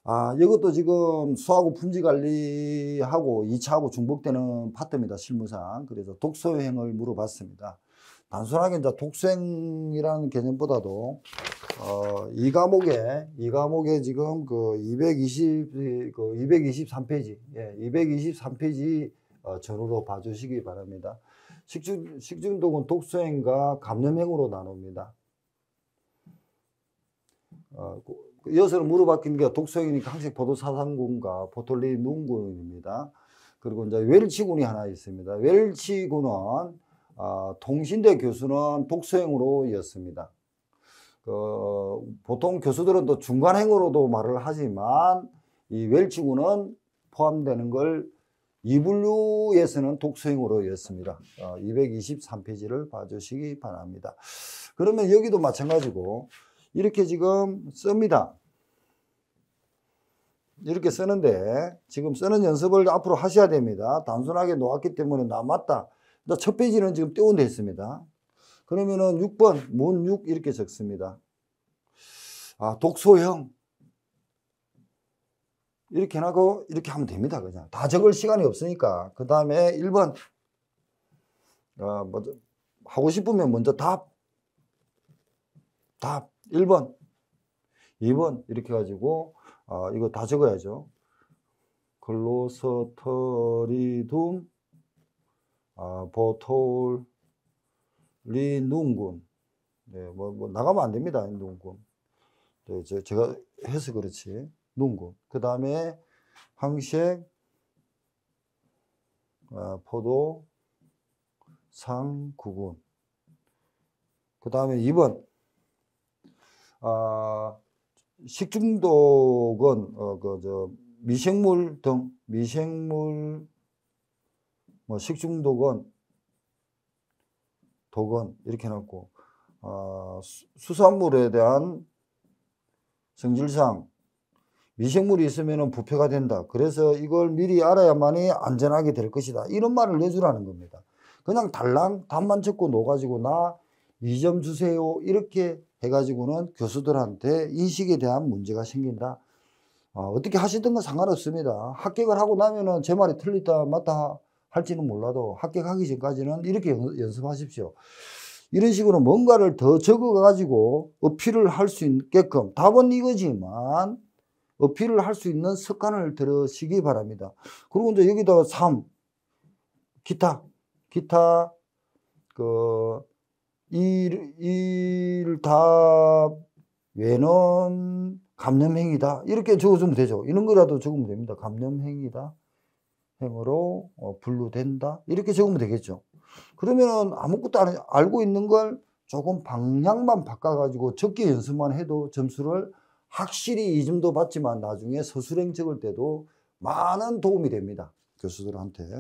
이것도 지금 수하고 품질 관리하고 2차하고 중복되는 파트입니다. 실무상. 그래서 독소행을 물어봤습니다. 단순하게 이제 독소행이라는 개념보다도, 이 과목에 지금 그 223페이지, 예, 223페이지 전후로 봐주시기 바랍니다. 식중독은 독소행과 감염행으로 나눕니다. 이어서 물어봤긴 게 독소행이니까 항색포도사상군과 보톨리눔군입니다. 그리고 이제 웰치군이 하나 있습니다. 웰치군은 통신대 교수는 독소행으로였습니다. 보통 교수들은 또 중간행으로도 말을 하지만 이 웰치군은 포함되는 걸 이분류에서는 독소행으로였습니다. 223페이지를 봐주시기 바랍니다. 그러면 여기도 마찬가지고 이렇게 지금 씁니다. 이렇게 쓰는데 지금 쓰는 연습을 앞으로 하셔야 됩니다. 단순하게 놓았기 때문에 맞다. 첫 페이지는 지금 띄운 데 있습니다. 그러면은 6번 문6 이렇게 적습니다. 독소형 이렇게 하고 이렇게 하면 됩니다. 그냥 다 적을 시간이 없으니까. 그 다음에 1번 먼저 하고 싶으면 먼저 답 1번 2번 이렇게 가지고 이거 다 적어야죠. 클로스터리둠 보톨리눔군. 네, 뭐 나가면 안 됩니다. 눔군. 네, 제가 해서 그렇지. 눔군. 그 다음에 항색 포도 상구군. 그 다음에 2번 식중독은 미생물 등 식중독은 독은 이렇게 해놓고 수산물에 대한 성질상 미생물이 있으면 부패가 된다. 그래서 이걸 미리 알아야만이 안전하게 될 것이다. 이런 말을 내주라는 겁니다. 그냥 달랑 답만 적고 놓아가지고 나 2점 주세요. 이렇게 해가지고는 교수들한테 인식에 대한 문제가 생긴다. 어떻게 하시든 건 상관없습니다. 합격을 하고 나면은 제 말이 틀리다 맞다 할지는 몰라도 합격하기 전까지는 이렇게 연습하십시오. 이런 식으로 뭔가를 더 적어가지고 어필을 할 수 있게끔 답은 이거지만 어필을 할 수 있는 습관을 들으시기 바랍니다. 그리고 이제 여기다 3 기타 일답 외는 감염행위다 이렇게 적어주면 되죠. 이런 거라도 적으면 됩니다. 감염행위다 행으로 분류된다 이렇게 적으면 되겠죠. 그러면은 아무것도 알고 있는 걸 조금 방향만 바꿔가지고 적게 연습만 해도 점수를 확실히 2점도 받지만 나중에 서술행 적을 때도 많은 도움이 됩니다. 교수들한테.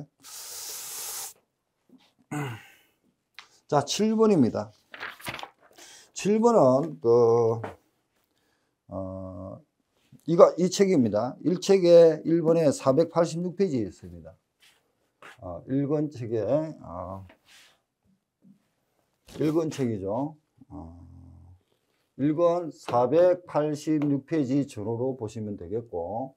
자, 7번입니다. 7번은 이 책입니다. 1책에 1번에 486페이지에 있습니다. 1권 책에 1권 책이죠. 1권 486페이지 전후로 보시면 되겠고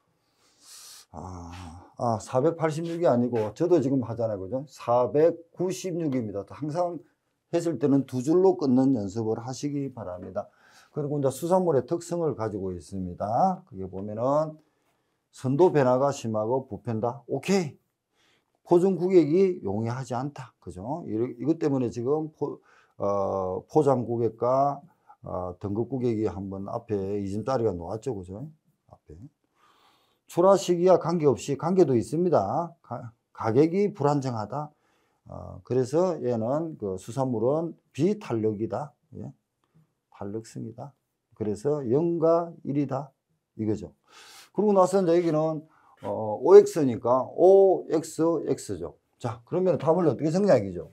486이 아니고 저도 지금 하잖아요. 그죠? 496입니다. 항상 했을 때는 두 줄로 끊는 연습을 하시기 바랍니다. 그리고 이제 수산물의 특성을 가지고 있습니다. 그게 보면은 선도 변화가 심하고 부패다. 오케이. 포장 고객이 용이하지 않다. 그죠? 이것 때문에 지금 포장 고객과 등급 고객이 한번 앞에 2점짜리가 놓았죠. 그죠? 앞에. 출하 시기와 관계없이 관계도 있습니다. 가격이 불안정하다. 그래서 얘는 수산물은 비탄력이다. 예? 탄력성이다. 그래서 0과 1이다. 이거죠. 그러고 나서 이제 여기는 OX니까 OXX죠. 자, 그러면 답을 어떻게 생략이죠?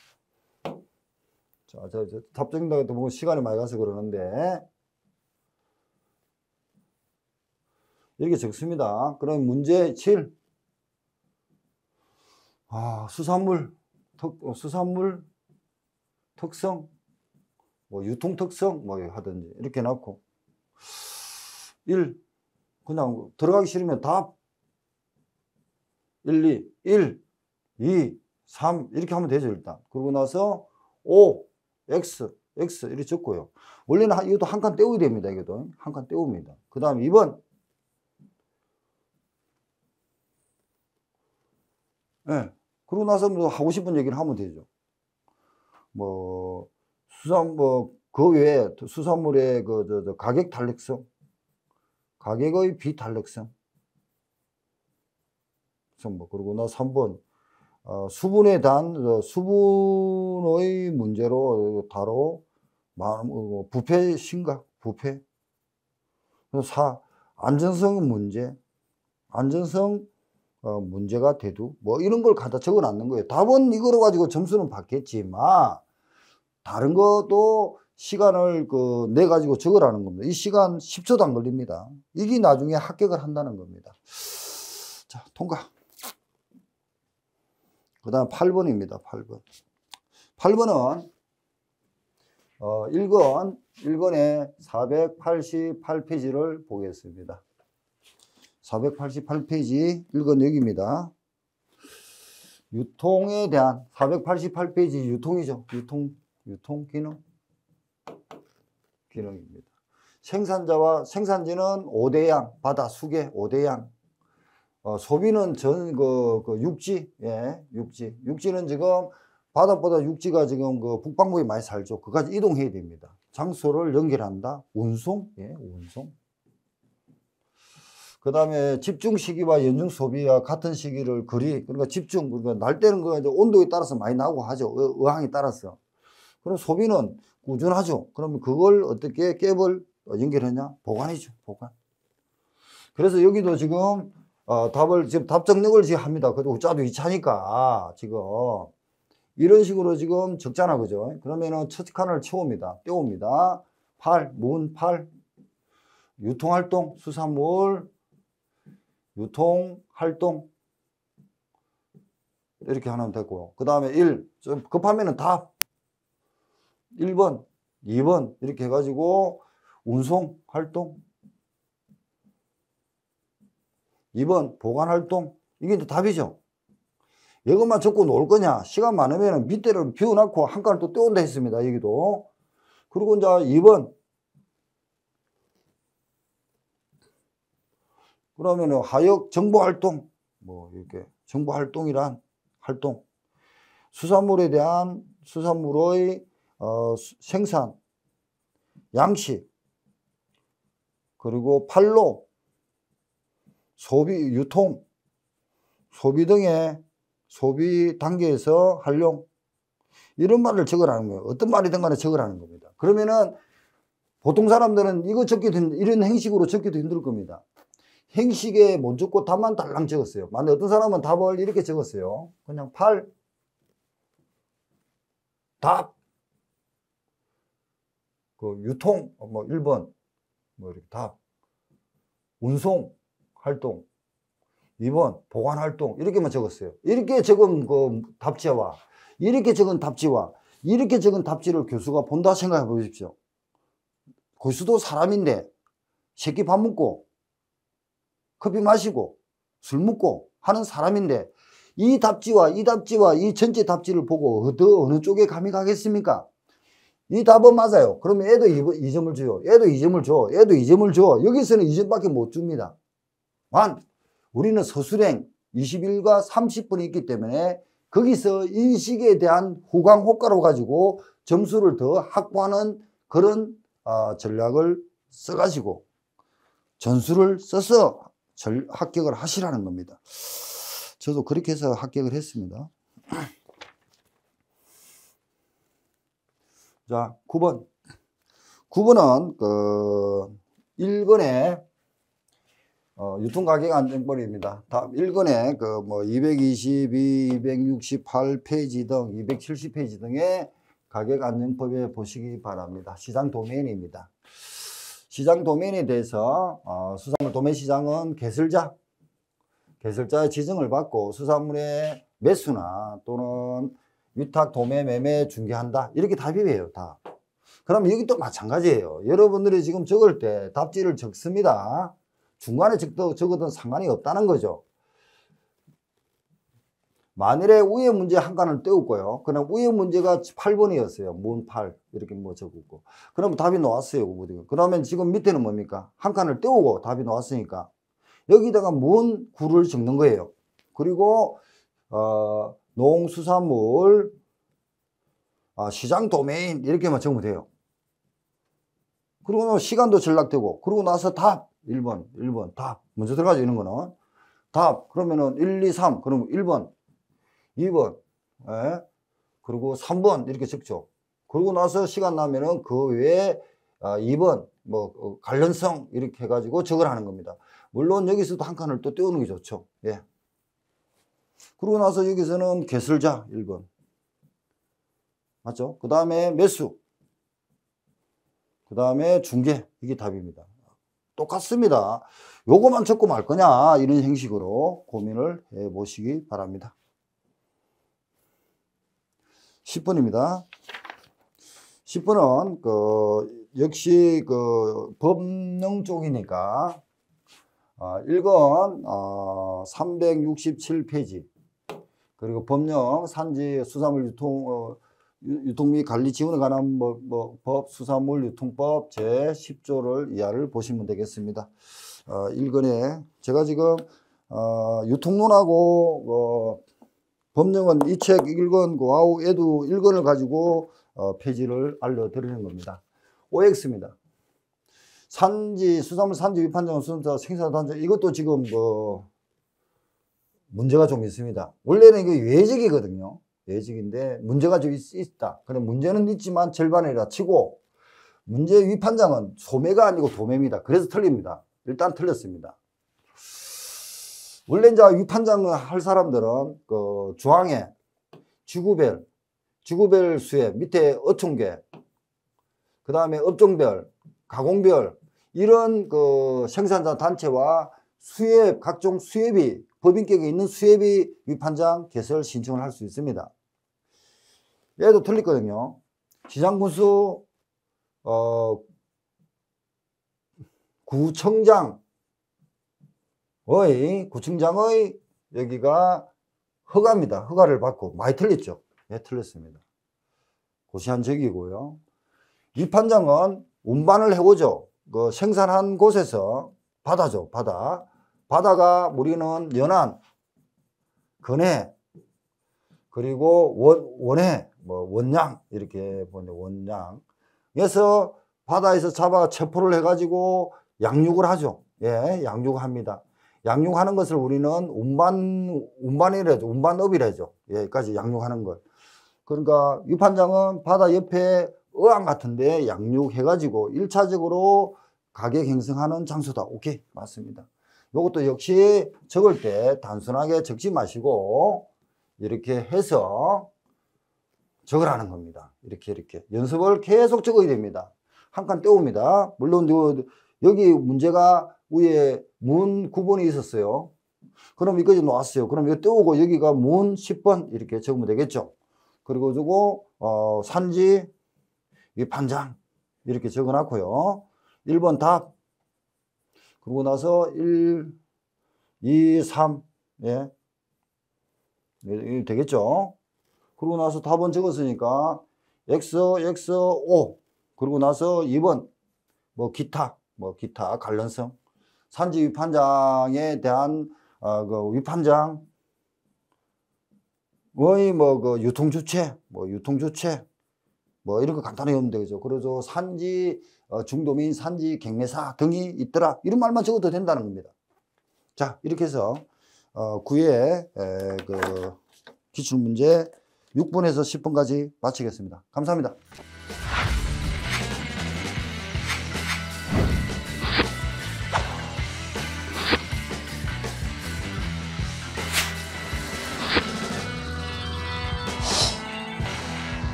자, 답 정리하다 보면 시간이 많이 가서 그러는데 이렇게 적습니다. 그럼 문제 7. 수산물 특성, 뭐 유통 특성 뭐 하든지 이렇게 넣고 1. 그냥 들어가기 싫으면 답 1, 2 3 이렇게 하면 되죠 일단. 그러고 나서 5 x 이렇게 적고요. 원래는 이것도 한 칸 떼워야 됩니다. 이것도 한 칸 떼웁니다. 그 다음 2번 네. 그러고 나서 뭐 하고 싶은 얘기를 하면 되죠. 뭐 그 외에 수산물의 가격 탄력성, 가격의 비탄력성, 그러고 나 3번 수분에 대한 수분의 문제로 다뤄 부패 심각, 부패. 4 안전성 문제, 안전성 문제가 대두 뭐 이런 걸 갖다 적어 놨는 거예요. 답은 이거로 가지고 점수는 받겠지만 다른 것도 시간을 내 가지고 적으라는 겁니다. 이 시간 10초도 안 걸립니다. 이게 나중에 합격을 한다는 겁니다. 자, 통과. 그 다음 8번입니다. 8번. 8번은 1권의 488페이지를 보겠습니다. 488페이지 1권 여기입니다. 유통에 대한 488페이지 유통이죠. 유통 기능입니다. 생산자와 생산지는 5대양, 바다, 수계 5대양. 소비는 육지, 예, 육지는 지금 바다보다 육지가 지금 북방부에 많이 살죠. 그까지 이동해야 됩니다. 장소를 연결한다. 운송, 예, 운송. 그 다음에 집중 시기와 연중 소비와 같은 시기를 그러니까 집중, 그러니까 날 때는 이제 온도에 따라서 많이 나오고 하죠. 의항에 따라서. 그럼 소비는 꾸준하죠. 그러면 그걸 어떻게 갭을 연결하냐? 보관이죠, 보관. 그래서 여기도 지금 답을 지금 답 적는 지금 합니다. 그래도 짜도 2차니까 지금 이런 식으로 지금 적잖아, 그죠? 그러면은 첫 칸을 채웁니다. 떼웁니다. 8 유통활동 수산물 유통활동 이렇게 하면 되고, 그 다음에 1 좀 급하면은 답 1번 2번 이렇게 해가지고 운송활동 2번 보관활동. 이게 이제 답이죠. 이것만 적고 놓을 거냐? 시간 많으면 밑에를 비워놓고 한 칸을 또 떼온다 했습니다. 여기도. 그리고 이제 2번. 그러면은 하역 정보활동. 뭐 이렇게 정보활동이란 활동. 수산물에 대한 수산물의 생산, 양식, 그리고 판로, 소비, 유통, 소비 등의 소비 단계에서 활용. 이런 말을 적으라는 거예요. 어떤 말이든 간에 적으라는 겁니다. 그러면은 보통 사람들은 이거 적기도 이런 행식으로 적기도 힘들 겁니다. 행식에 못 적고 답만 달랑 적었어요. 만약 어떤 사람은 답을 이렇게 적었어요. 그냥 8 답 유통 뭐 1번 뭐 이렇게 답 운송 활동 2번 보관 활동 이렇게만 적었어요. 이렇게 적은 답지와 이렇게 적은 답지와 이렇게 적은 답지를 교수가 본다 생각해 보십시오. 교수도 사람인데 새끼 밥 먹고 커피 마시고 술 먹고 하는 사람인데 이 답지와 이 전체 답지를 보고 어느 쪽에 감이 가겠습니까? 이 답은 맞아요. 그러면 얘도 2점을 줘요. 얘도 2점을 줘. 얘도 2점을 줘. 여기서는 2점밖에 못 줍니다. 우리는 서술행 21과 30분이 있기 때문에 거기서 인식에 대한 후광 효과로 가지고 점수를 더 확보하는 그런 전략을 써가지고 전수를 써서 합격을 하시라는 겁니다. 저도 그렇게 해서 합격을 했습니다. 자, 9번. 9번은 1권의 유통가격 안정법입니다. 1권에 222, 268페이지 등 270페이지 등의 가격 안정법에 보시기 바랍니다. 시장 도메인입니다. 시장 도메인에 대해서 수산물 도매 시장은 개설자의 지정을 받고 수산물의 매수나 또는 위탁, 도매, 매매 중개한다. 이렇게 답이에요, 다. 그럼 여기 또 마찬가지예요. 여러분들이 지금 적을 때 답지를 적습니다. 중간에 적어도 상관이 없다는 거죠. 만일에 위에 문제 한 칸을 떼었고요. 그럼 위에 문제가 8번이었어요. 문 8. 이렇게 뭐 적었고. 그러면 답이 나왔어요. 그러면 지금 밑에는 뭡니까? 한 칸을 떼우고 답이 나왔으니까 여기다가 문 9를 적는 거예요. 그리고 농수산물 시장 도메인 이렇게만 적으면 돼요. 그리고 시간도 전락되고 그러고 나서 답 1번 답 먼저 들어가죠. 이런 거는 답 그러면은 1, 2, 3 그러면 1번 2번 예? 그리고 3번 이렇게 적죠. 그러고 나서 시간 나면은 그 외에 2번 뭐 관련성 이렇게 해가지고 적으라는 겁니다. 물론 여기서도 한 칸을 또 떼우는 게 좋죠. 예. 그러고 나서 여기서는 개설자 1번 맞죠? 그 다음에 매수 그 다음에 중개 이게 답입니다. 똑같습니다. 요거만 적고 말 거냐 이런 형식으로 고민을 해 보시기 바랍니다. 10번입니다. 10번은 역시 법령 쪽이니까 1권 367페이지 그리고 법령 산지 수산물 유통 및 관리 지원에 관한 법 수산물 유통법 제10조를 이하를 보시면 되겠습니다. 1권에 제가 지금 유통론하고 법령은 이 책 1권 고아우 에두 1권을 가지고 페이지를 알려드리는 겁니다. OX입니다. 산지 수산물 산지 위판장 수산자 생산단체 이것도 지금 문제가 좀 있습니다. 원래는 이거 외적이거든요. 외적인데 문제가 좀 있다. 그럼 문제는 있지만 절반이라 치고 문제 위판장은 소매가 아니고 도매입니다. 그래서 틀립니다. 일단 틀렸습니다. 원래 이제 위판장을 할 사람들은 중앙에 지구별 수액 밑에 어촌계 그 다음에 업종별 가공별 이런 생산자 단체와 수협 각종 수협이 법인격에 있는 수협이 위판장 개설 신청을 할 수 있습니다. 얘도 틀렸거든요. 시장군수 구청장의 여기가 허가입니다. 허가를 받고 많이 틀렸죠. 예, 틀렸습니다. 고시한 적이고요. 위판장은 운반을 해오죠. 생산한 곳에서 바다죠. 바다가 우리는 연안, 건해, 그리고 원해, 원양 이렇게 보는데 원양에서 바다에서 잡아 체포를 해가지고 양육을 하죠. 예, 양육을 합니다. 양육하는 것을 우리는 운반이라죠. 운반업이라죠. 여기까지 양육하는 걸. 그러니까 위판장은 바다 옆에 어항 같은데 양육해가지고 1차적으로 가격 형성하는 장소다. 오케이, 맞습니다. 이것도 역시 적을 때 단순하게 적지 마시고 이렇게 해서 적으라는 겁니다. 이렇게 연습을 계속 적어야 됩니다. 한 칸 떼옵니다. 물론 여기 문제가 위에 문 9번이 있었어요. 그럼 이거지 놓았어요. 그럼 이거 떼우고 여기가 문 10번 이렇게 적으면 되겠죠. 그리고 저거 산지 위판장 이렇게 적어 놨고요. 1번 답. 그러고 나서 1, 2, 3 예. 되겠죠. 그러고 나서 답은 적었으니까 X, O. 그러고 나서 2번 기타 관련성 산지 위판장에 대한 위판장의 유통주체 이런 거 간단하게 하면 되죠. 그래서 산지 중도민 산지 경매사 등이 있더라 이런 말만 적어도 된다는 겁니다. 자, 이렇게 해서 9회 기출문제 6번에서 10번까지 마치겠습니다. 감사합니다.